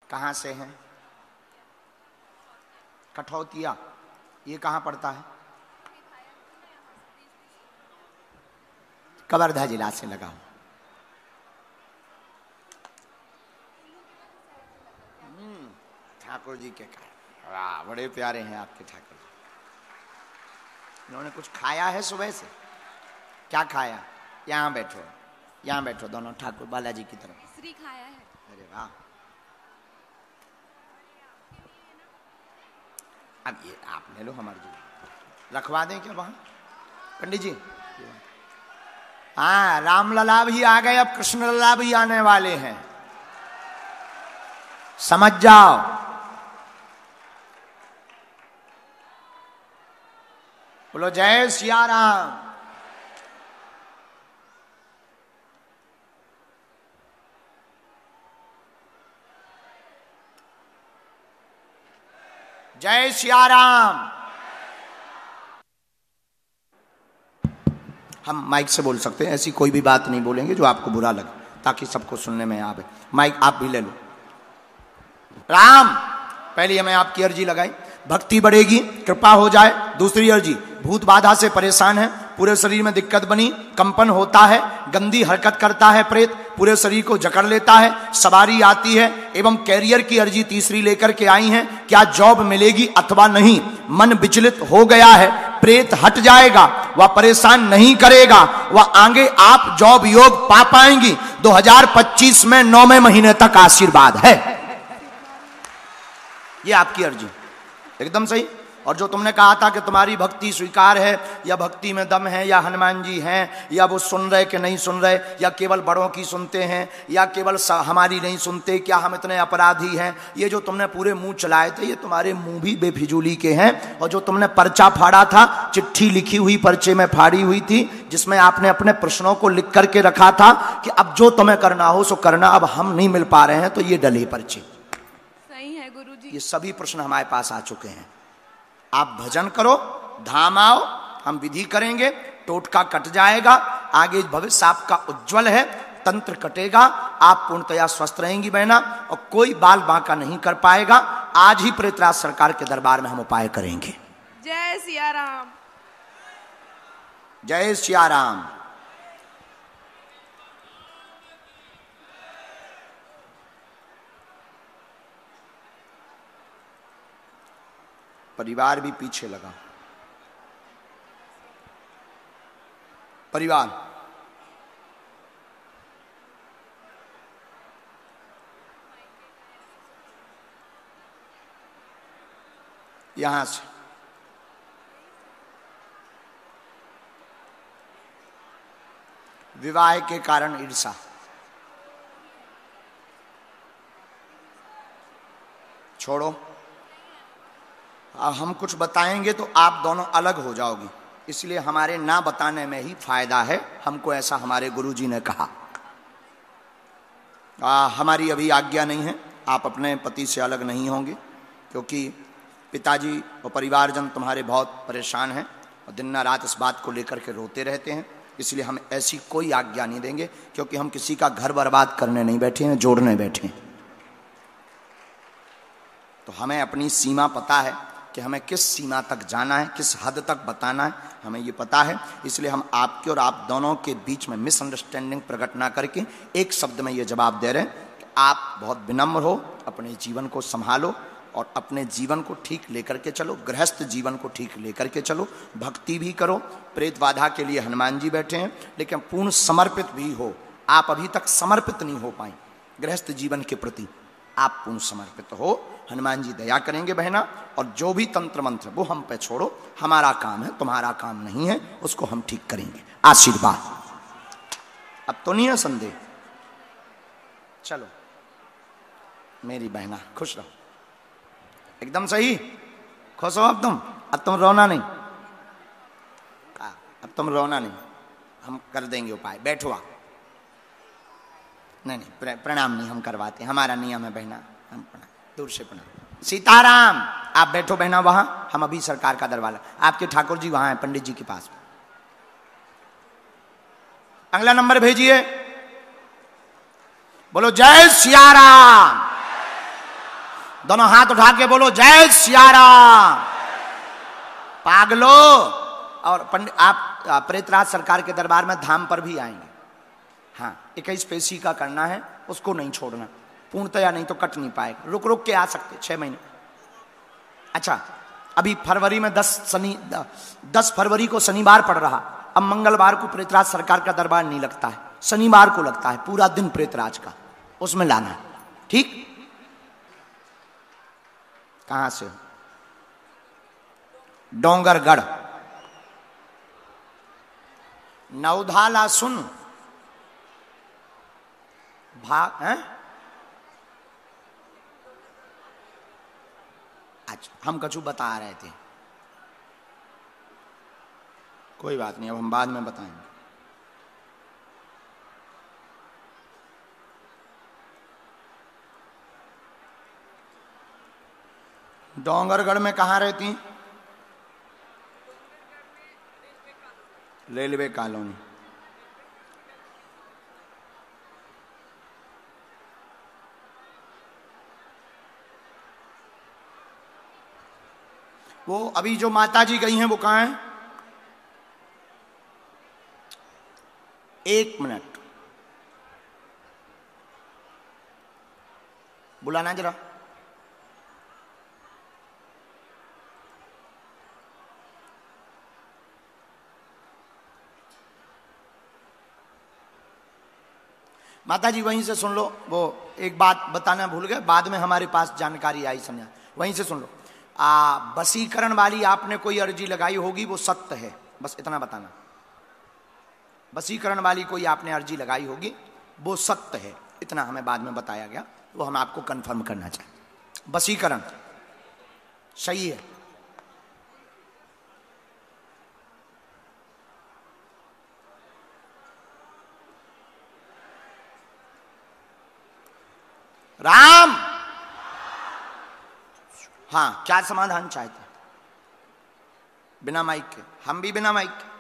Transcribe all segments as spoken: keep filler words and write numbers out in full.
कहां से हैं? कठौतिया, ये कहां पड़ता है? कवर्धा जिला से लगा हूं। ठाकुर जी के कारण, वाह बड़े प्यारे हैं आपके ठाकुर जी। इन्होंने कुछ खाया है सुबह से? क्या खाया? यहाँ बैठो, यहाँ बैठो दोनों ठाकुर बालाजी की तरफ। मिश्री खाया है। अरे वाह। अब ये आप ले लो हमारे जी, रखवा दें क्या वहां पंडित जी? हाँ, रामलला भी आ गए, अब कृष्णलला भी आने वाले हैं, समझ जाओ। बोलो जय सिया राम। जय सिया राम। हम माइक से बोल सकते हैं, ऐसी कोई भी बात नहीं बोलेंगे जो आपको बुरा लगे, ताकि सबको सुनने में आवे। माइक आप भी ले लो। राम, पहली हमें आपकी अर्जी लगाई, भक्ति बढ़ेगी, कृपा हो जाए। दूसरी अर्जी, भूत बाधा से परेशान है, पूरे शरीर में दिक्कत बनी, कंपन होता है, गंदी हरकत करता है प्रेत, पूरे शरीर को जकड़ लेता है, सवारी आती है, एवं कैरियर की अर्जी तीसरी लेकर के आई हैं। क्या जॉब मिलेगी अथवा नहीं? मन विचलित हो गया है, प्रेत हट जाएगा, वह परेशान नहीं करेगा, वह आगे आप जॉब योग पा पाएंगी। दो हज़ार पच्चीस में नौवें महीने तक आशीर्वाद है। ये आपकी अर्जी एकदम सही। और जो तुमने कहा था कि तुम्हारी भक्ति स्वीकार है, या भक्ति में दम है, या हनुमान जी हैं, या वो सुन रहे कि नहीं सुन रहे, या केवल बड़ों की सुनते हैं, या केवल हमारी नहीं सुनते, क्या हम इतने अपराधी हैं, ये जो तुमने पूरे मुंह चलाए थे, ये तुम्हारे मुंह भी बेफिजूली के हैं। और जो तुमने पर्चा फाड़ा था, चिट्ठी लिखी हुई पर्चे में फाड़ी हुई थी, जिसमें आपने अपने प्रश्नों को लिख करके रखा था कि अब जो तुम्हें करना हो सो करना, अब हम नहीं मिल पा रहे हैं, तो ये डले पर्चे। सही है गुरुजी। ये सभी प्रश्न हमारे पास आ चुके हैं। आप भजन करो, धाम आओ, हम विधि करेंगे, टोटका कट जाएगा, आगे भविष्य आपका उज्जवल है, तंत्र कटेगा, आप पूर्णतया स्वस्थ रहेंगी बहना, और कोई बाल बांका नहीं कर पाएगा। आज ही प्रेतराज सरकार के दरबार में हम उपाय करेंगे। जय सिया राम। जय सिया राम। परिवार भी पीछे लगा। परिवार यहां से विवाह के कारण ईर्षा, छोड़ो। हम कुछ बताएंगे तो आप दोनों अलग हो जाओगी, इसलिए हमारे ना बताने में ही फायदा है, हमको ऐसा हमारे गुरुजी ने कहा। आ, हमारी अभी आज्ञा नहीं है, आप अपने पति से अलग नहीं होंगे, क्योंकि पिताजी और परिवारजन तुम्हारे बहुत परेशान हैं और दिन ना रात इस बात को लेकर के रोते रहते हैं, इसलिए हम ऐसी कोई आज्ञा नहीं देंगे, क्योंकि हम किसी का घर बर्बाद करने नहीं बैठे हैं, जोड़ने बैठे हैं। तो हमें अपनी सीमा पता है कि हमें किस सीमा तक जाना है, किस हद तक बताना है, हमें ये पता है। इसलिए हम आपके और आप दोनों के बीच में मिसअंडरस्टैंडिंग प्रकट ना करके एक शब्द में ये जवाब दे रहे हैं कि आप बहुत विनम्र हो, अपने जीवन को संभालो और अपने जीवन को ठीक लेकर के चलो, गृहस्थ जीवन को ठीक लेकर के चलो, भक्ति भी करो। प्रेत बाधा के लिए हनुमान जी बैठे हैं, लेकिन पूर्ण समर्पित भी हो। आप अभी तक समर्पित नहीं हो पाए गृहस्थ जीवन के प्रति, आप पूर्ण समर्पित हो, हनुमान जी दया करेंगे बहना। और जो भी तंत्र मंत्र वो हम पे छोड़ो, हमारा काम है, तुम्हारा काम नहीं है, उसको हम ठीक करेंगे। आशीर्वाद। अब तो नहीं है संदेह। चलो मेरी बहना खुश रहो, एकदम सही, खुश हो अब तुम। अब तुम रोना नहीं, अब तुम रोना नहीं, हम कर देंगे उपाय। बैठो आप। नहीं नहीं, प्रणाम नहीं हम करवाते, हमारा नियम है बहना, हम प्रणाम, दूर से प्रणाम। सीताराम। आप बैठो बहना वहां, हम अभी सरकार का दरवाजा, आपके ठाकुर जी वहां हैं पंडित जी के पास। अगला नंबर भेजिए। बोलो जय सिया राम। दोनों हाथ उठा के बोलो जय सिया राम। पागलो। और पंडित आप प्रेतराज सरकार के दरबार में धाम पर भी आएंगे। हाँ, इक्कीस पेशी का करना है, उसको नहीं छोड़ना पूर्णतया, नहीं तो कट नहीं पाएगा। रुक रुक के आ सकते छह महीने। अच्छा, अभी फरवरी में दस शनि दस फरवरी को शनिवार पड़ रहा। अब मंगलवार को प्रेतराज सरकार का दरबार नहीं लगता है, शनिवार को लगता है पूरा दिन प्रेतराज का, उसमें लाना है। ठीक? कहां से? डोंगरगढ़। नवधाला सुन भाग है। अच्छा, हम कछु बता रहे थे, कोई बात नहीं, अब हम बाद में बताएंगे। डोंगरगढ़ में कहाँ रहती? Railway colony. वो अभी जो माता जी गई हैं वो कहाँ हैं? एक मिनट, बुलाना जरा। माता जी वहीं से सुन लो। वो एक बात बताना भूल गए, बाद में हमारे पास जानकारी आई समझा, वहीं से सुन लो। आ वशीकरण वाली आपने कोई अर्जी लगाई होगी, वो सत्य है, बस इतना बताना। वशीकरण वाली कोई आपने अर्जी लगाई होगी, वो सत्य है, इतना हमें बाद में बताया गया, वो हम आपको कंफर्म करना चाहें। वशीकरण सही है। राम। हाँ, क्या समाधान चाहते? बिना माइक के? हम भी बिना माइक के।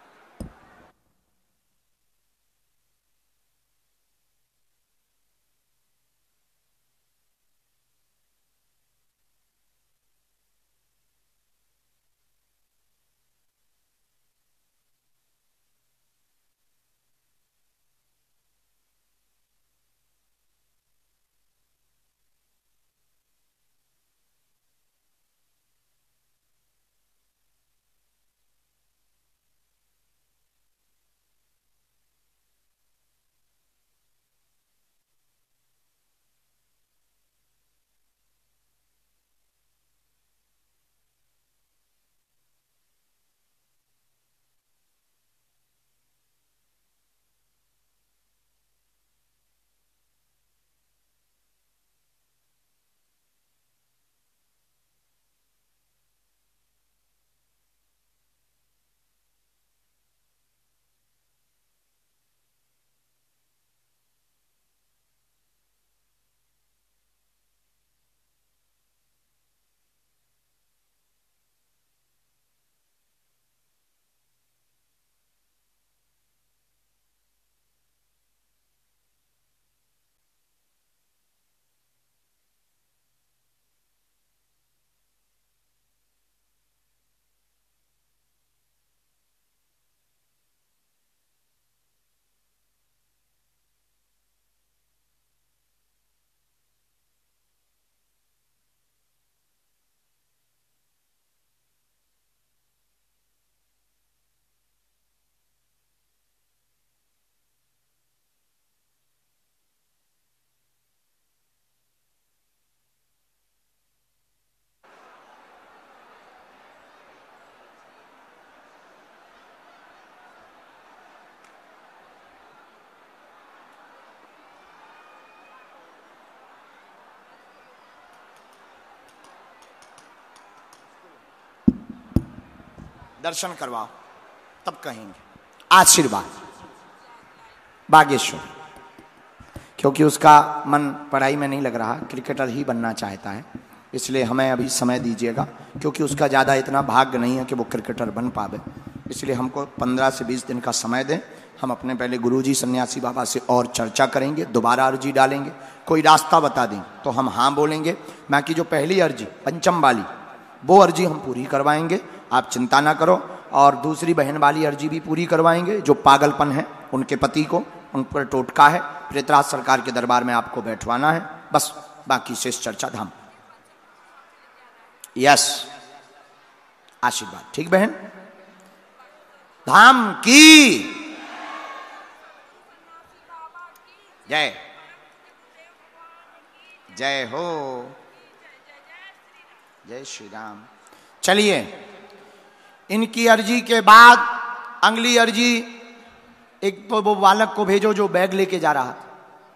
दर्शन करवाओ तब कहेंगे आशीर्वाद। बागेश्वर, क्योंकि उसका मन पढ़ाई में नहीं लग रहा, क्रिकेटर ही बनना चाहता है, इसलिए हमें अभी समय दीजिएगा, क्योंकि उसका ज़्यादा इतना भाग्य नहीं है कि वो क्रिकेटर बन पावे, इसलिए हमको पंद्रह से बीस दिन का समय दें, हम अपने पहले गुरुजी सन्यासी बाबा से और चर्चा करेंगे, दोबारा अर्जी डालेंगे, कोई रास्ता बता दें तो हम हाँ बोलेंगे। बाकी जो पहली अर्जी पंचम वाली वो अर्जी हम पूरी करवाएंगे, आप चिंता ना करो। और दूसरी बहन वाली अर्जी भी पूरी करवाएंगे, जो पागलपन है उनके पति को, उन पर टोटका है, पृथ्वीराज सरकार के दरबार में आपको बैठवाना है, बस बाकी शेष चर्चा धाम। यस, आशीर्वाद। ठीक बहन, धाम की जय, जय हो, जय श्री राम। चलिए, इनकी अर्जी के बाद अगली अर्जी एक तो वो बालक को भेजो जो बैग लेके जा रहा था।